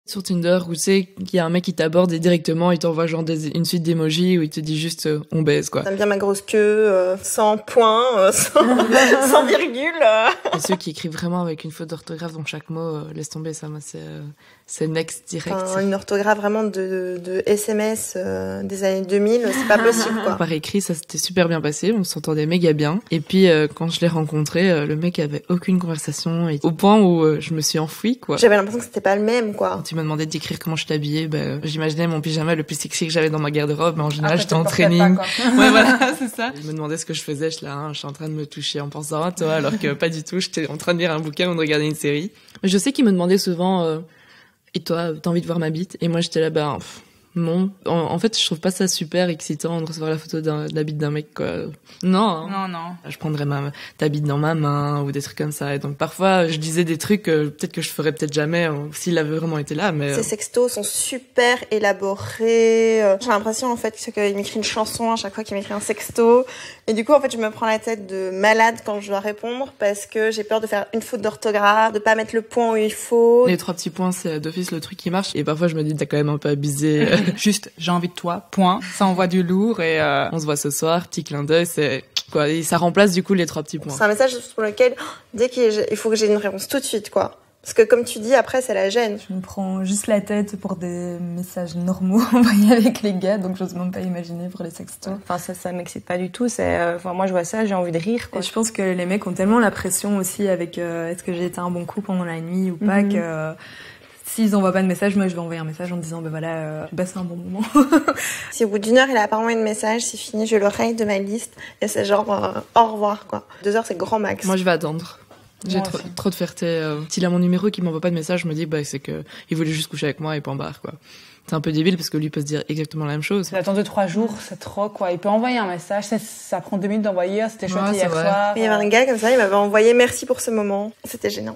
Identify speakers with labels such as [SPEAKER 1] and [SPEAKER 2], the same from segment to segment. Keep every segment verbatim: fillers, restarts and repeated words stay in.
[SPEAKER 1] Sur Tinder, où tu sais qu'il y a un mec qui t'aborde et directement il t'envoie genre des, une suite d'émojis où il te dit juste euh, on baise quoi.
[SPEAKER 2] T'aimes bien ma grosse queue, euh, sans point, euh, sans, sans virgule. Euh.
[SPEAKER 1] Et ceux qui écrivent vraiment avec une faute d'orthographe dans chaque mot, euh, laisse tomber ça, moi c'est euh, c'est next direct.
[SPEAKER 2] Enfin, une orthographe vraiment de, de S M S euh, des années deux mille, c'est pas possible quoi.
[SPEAKER 1] Par écrit, ça s'était super bien passé, on s'entendait méga bien. Et puis euh, quand je l'ai rencontré, euh, le mec avait aucune conversation, et au point où euh, je me suis enfouie quoi.
[SPEAKER 2] J'avais l'impression que c'était pas le même quoi.
[SPEAKER 1] Quand il m'a demandé d'écrire comment je t'habillais, ben j'imaginais mon pyjama le plus sexy que j'avais dans ma garde-robe, mais en général
[SPEAKER 3] ah,
[SPEAKER 1] j'étais en training. Pas, ouais voilà, c'est ça. Il me demandait ce que je faisais, je là, hein, je suis en train de me toucher en pensant à toi, alors que pas du tout, j'étais en train de lire un bouquin ou de regarder une série. Je sais qu'il me demandait souvent euh, et toi, t'as envie de voir ma bite? Et moi j'étais là, ben pff, non. En, en fait, je trouve pas ça super excitant de recevoir la photo d'un, de la bite d'un mec, quoi. Non. Hein.
[SPEAKER 3] Non, non.
[SPEAKER 1] Je prendrais ma, ta bite dans ma main ou des trucs comme ça. Et donc, parfois, je disais des trucs euh, peut-être que je ferais peut-être jamais euh, s'il avait vraiment été là, mais...
[SPEAKER 2] Ces sextos sont super élaborés. J'ai l'impression, en fait, qu'il m'écrit une chanson à chaque fois qu'il m'écrit un sexto. Et du coup, en fait, je me prends la tête de malade quand je dois répondre parce que j'ai peur de faire une faute d'orthographe, de pas mettre le point où il faut.
[SPEAKER 1] Les trois petits points, c'est d'office le truc qui marche. Et parfois, je me dis, t'as quand même un peu abusé.
[SPEAKER 3] Juste, j'ai envie de toi, point. Ça envoie du lourd et euh...
[SPEAKER 1] on se voit ce soir, petit clin d'œil, c'est quoi. Et ça remplace du coup les trois petits points.
[SPEAKER 2] C'est un message pour lequel, dès qu'il faut que j'ai une réponse tout de suite, quoi. Parce que comme tu dis, après, c'est la gêne.
[SPEAKER 4] Je me prends juste la tête pour des messages normaux envoyés avec les gars, donc j'ose même pas imaginer pour les sextos.
[SPEAKER 5] Enfin, ça, ça m'excite pas du tout. C'est, euh... enfin, moi, je vois ça, j'ai envie de rire, quoi.
[SPEAKER 4] Et je pense que les mecs ont tellement la pression aussi avec euh, est-ce que j'ai été un bon coup pendant la nuit ou pas, mm-hmm. que euh, s'ils envoient pas de message, moi je vais envoyer un message en disant ben voilà, euh, j'ai passé un bon moment.
[SPEAKER 2] Si au bout d'une heure il a pas envoyé de message, c'est fini, je le raye de ma liste et c'est genre euh, au revoir, quoi. Deux heures, c'est grand max.
[SPEAKER 1] Moi, je vais attendre. J'ai trop, trop de fierté. Euh, s'il a mon numéro et qu'il m'envoie pas de message, je me dis bah c'est que il voulait juste coucher avec moi et point barre, quoi. C'est un peu débile parce que lui peut se dire exactement la même chose.
[SPEAKER 3] Il attend deux trois jours, c'est trop quoi. Il peut envoyer un message, ça, ça prend deux minutes d'envoyer. C'était chouette ouais, hier vrai. soir.
[SPEAKER 2] Il y avait un gars comme ça, il m'avait envoyé merci pour ce moment. C'était gênant.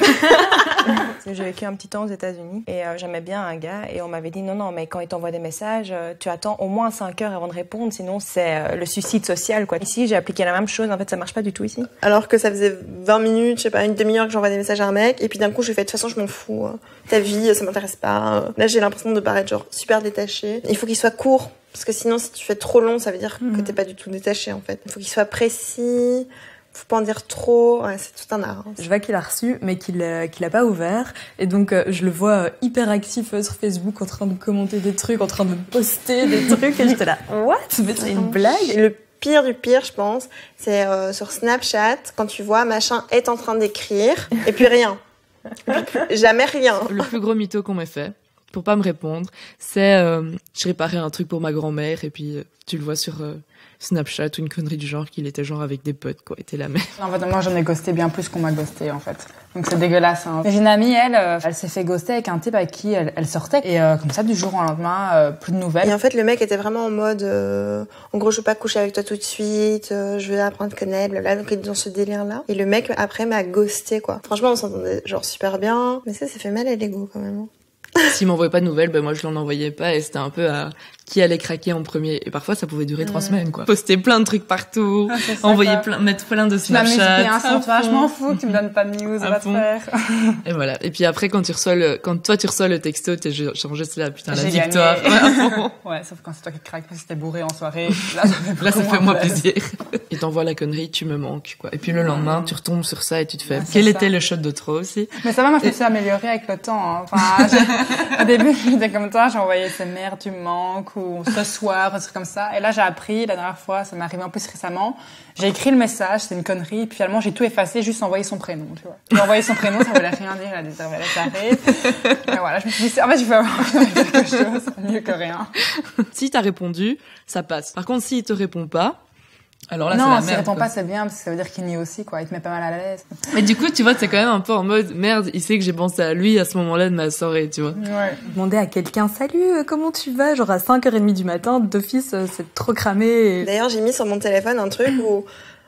[SPEAKER 5] J'ai vécu un petit temps aux États-Unis et euh, j'aimais bien un gars et on m'avait dit non non mais quand il t'envoie des messages, euh, tu attends au moins cinq heures avant de répondre, sinon c'est euh, le suicide social, quoi. Ici j'ai appliqué la même chose, en fait ça marche pas du tout ici.
[SPEAKER 2] Alors que ça faisait vingt minutes, je sais pas, une demi-heure que j'envoie des messages à un mec et puis d'un coup je lui fais de toute façon je m'en fous, ta vie ça m'intéresse pas. Là j'ai l'impression de paraître genre super détaché. Il faut qu'il soit court parce que sinon si tu fais trop long ça veut dire mmh. que t'es pas du tout détaché en fait. Il faut qu'il soit précis. Faut pas en dire trop, ouais, c'est tout un art. Hein.
[SPEAKER 4] Je vois qu'il a reçu, mais qu'il euh, qu'il a pas ouvert, et donc euh, je le vois euh, hyper actif euh, sur Facebook, en train de commenter des trucs, en train de poster des trucs, et j'étais là, what? Mais c'est une blague?
[SPEAKER 2] Le pire du pire, je pense, c'est euh, sur Snapchat, quand tu vois machin est en train d'écrire, et puis rien. Et puis, jamais rien.
[SPEAKER 1] Le plus gros mytho qu'on m'ait fait, pour pas me répondre, c'est euh, je réparais un truc pour ma grand-mère, et puis euh, tu le vois sur... Euh, Snapchat ou une connerie du genre qu'il était genre avec des potes, quoi, était la même.
[SPEAKER 3] En fait, moi, j'en ai ghosté bien plus qu'on m'a ghosté, en fait. Donc, c'est dégueulasse, hein. J'ai une amie, elle, euh, elle s'est fait ghoster avec un type avec qui elle, elle sortait. Et euh, comme ça, du jour au lendemain, euh, plus de nouvelles.
[SPEAKER 2] Et en fait, le mec était vraiment en mode, euh, en gros, je veux pas coucher avec toi tout de suite, euh, je veux apprendre à te connaître, blablabla. Donc, il est dans ce délire-là. Et le mec, après, m'a ghosté, quoi. Franchement, on s'entendait genre super bien. Mais ça, ça fait mal à l'ego, quand même.
[SPEAKER 1] S'il m'envoyait pas de nouvelles, ben moi je l'en envoyais pas et c'était un peu à qui allait craquer en premier. Et parfois ça pouvait durer trois mmh. semaines, quoi. Poster plein de trucs partout, ah, envoyer ça, plein, mettre plein de Snapchat.
[SPEAKER 3] Je m'en fous, tu me donnes pas de news, va te faire.
[SPEAKER 1] Et voilà. Et puis après quand tu reçois le, quand toi tu reçois le texto, t'es genre juste là, putain, la victoire.
[SPEAKER 3] Ouais, sauf quand c'est toi qui craques, si t'es bourré en soirée.
[SPEAKER 1] Là, là ça fait moi plaisir. Et t'envoies la connerie, tu me manques, quoi. Et puis le lendemain, tu retombes sur ça et tu te fais, quel ça. était le shot de trop aussi?
[SPEAKER 3] Mais ça va, moi je me suis améliorée avec le temps, hein. Enfin, au début, j'étais comme toi, j'envoyais ces merdes, tu me manques, ou ce soir, un truc comme ça. Et là, j'ai appris, la dernière fois, ça m'est arrivé en plus récemment, j'ai écrit le message, c'est une connerie, puis finalement, j'ai tout effacé, juste envoyé son prénom, tu vois. J'ai envoyé son prénom, ça voulait rien dire, elle a dit, ça s'arrête. Et voilà, je me suis dit, en fait, je peux avoir quelque chose, mieux que rien.
[SPEAKER 1] Si t'as répondu, ça passe. Par contre, s'il te répond pas, alors là,
[SPEAKER 3] non,
[SPEAKER 1] c'est la
[SPEAKER 3] s'il
[SPEAKER 1] merde,
[SPEAKER 3] répond
[SPEAKER 1] quoi.
[SPEAKER 3] pas, c'est bien, parce que ça veut dire qu'il nie aussi, quoi. Il te met pas mal à l'aise.
[SPEAKER 1] Et du coup, tu vois, c'est quand même un peu en mode, merde, il sait que j'ai pensé à lui à ce moment-là de ma soirée, tu vois.
[SPEAKER 3] Ouais.
[SPEAKER 4] Demander à quelqu'un, salut, comment tu vas? Genre à cinq heures trente du matin, d'office, c'est trop cramé. Et...
[SPEAKER 2] D'ailleurs, j'ai mis sur mon téléphone un truc où,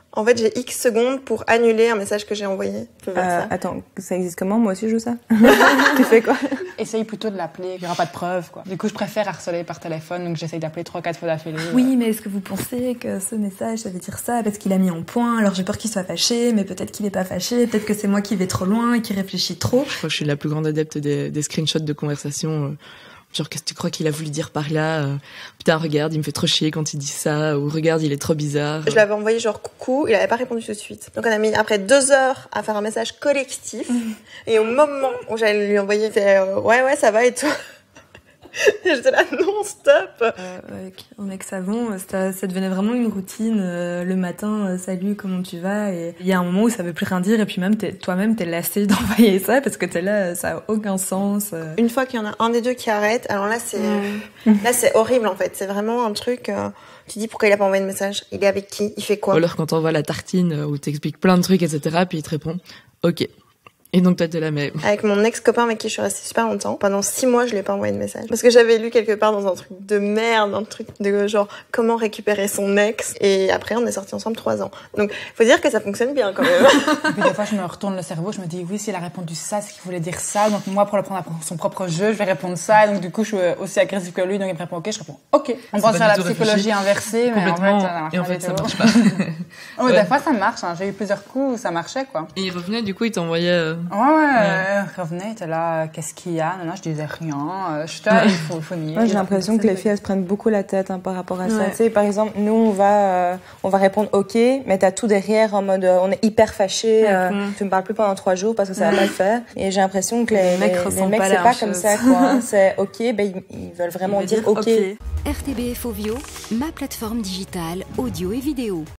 [SPEAKER 2] En fait, j'ai X secondes pour annuler un message que j'ai envoyé. Tu peux faire
[SPEAKER 5] Euh,
[SPEAKER 2] ça.
[SPEAKER 5] attends, ça existe comment? Moi aussi, je joue ça. Tu fais quoi?
[SPEAKER 3] Essaye plutôt de l'appeler, il n'y aura pas de preuves, quoi. Du coup, je préfère harceler par téléphone, donc j'essaye d'appeler trois, quatre fois d'affilée.
[SPEAKER 4] Oui, mais est-ce que vous pensez que ce message, ça veut dire ça parce qu'il a mis en point, alors j'ai peur qu'il soit fâché, mais peut-être qu'il est pas fâché, peut-être que c'est moi qui vais trop loin et qui réfléchit trop.
[SPEAKER 1] Je crois que je suis la plus grande adepte des, des screenshots de conversation. Euh, genre, qu'est-ce que tu crois qu'il a voulu dire par là euh, Putain, regarde, il me fait trop chier quand il dit ça. Ou regarde, il est trop bizarre.
[SPEAKER 2] Je l'avais envoyé genre coucou, il avait pas répondu tout de suite. Donc on a mis après deux heures à faire un message collectif. Et au moment où j'allais lui envoyer, il fait euh, ouais ouais ça va et toi. Et j'étais là non stop.
[SPEAKER 4] Euh, avec un ex-savon, ça, ça devenait vraiment une routine. Euh, le matin, euh, salut, comment tu vas? Et il y a un moment où ça veut plus rien dire et puis même t'es, toi-même t'es lassé d'envoyer ça parce que t'es là, ça a aucun sens. Euh.
[SPEAKER 2] Une fois qu'il y en a un des deux qui arrête, alors là c'est mmh. là c'est horrible en fait. C'est vraiment un truc. Euh, tu dis pourquoi il a pas envoyé de message? Il est avec qui? Il fait quoi?
[SPEAKER 1] Ou alors quand t'envoies la tartine euh, où t'expliques plein de trucs, et cetera. Puis il te répond ok. Et donc toi t'es là, mais...
[SPEAKER 2] Avec mon ex-copain avec qui je suis restée super longtemps, pendant six mois je lui ai pas envoyé de message. Parce que j'avais lu quelque part dans un truc de merde, un truc de genre comment récupérer son ex. Et après on est sortis ensemble trois ans. Donc faut dire que ça fonctionne bien quand même.
[SPEAKER 3] Et puis des fois je me retourne le cerveau, je me dis oui s'il a répondu ça, c'est qu'il voulait dire ça. Donc moi pour le prendre à son propre jeu, je vais répondre ça. Et donc du coup je suis aussi agressive que lui, donc il me répond ok, je réponds ok. On pense à la psychologie réfléchi. Inversée, mais en fait, ça marche
[SPEAKER 1] et en
[SPEAKER 3] pas
[SPEAKER 1] fait ça
[SPEAKER 3] tout.
[SPEAKER 1] marche pas.
[SPEAKER 3] Oh, ouais. Des fois ça marche, hein. J'ai eu plusieurs coups où ça marchait quoi.
[SPEAKER 1] Et il revenait du coup il t'envoyait... Euh...
[SPEAKER 3] Ouais ouais. ouais. Euh, revenait, t'es là, qu'est-ce qu'il y a? Non, non, je disais rien. Euh, je t'ai, il faut, faut nier.
[SPEAKER 5] Moi, j'ai l'impression que les filles, elles se prennent beaucoup la tête hein, par rapport à ça. Ouais. Tu sais, par exemple, nous, on va, euh, on va répondre OK, mais t'as tout derrière en mode, euh, on est hyper fâchés. Ouais, euh, mmh. Tu me parles plus pendant trois jours parce que ça va ouais. pas le faire. Et j'ai l'impression que les, les mecs, les, les mecs c'est pas comme ça, quoi. Hein. C'est OK, ben ils, ils veulent vraiment ils dire, dire OK.
[SPEAKER 6] R T B F Ovio, ma plateforme digitale audio et vidéo.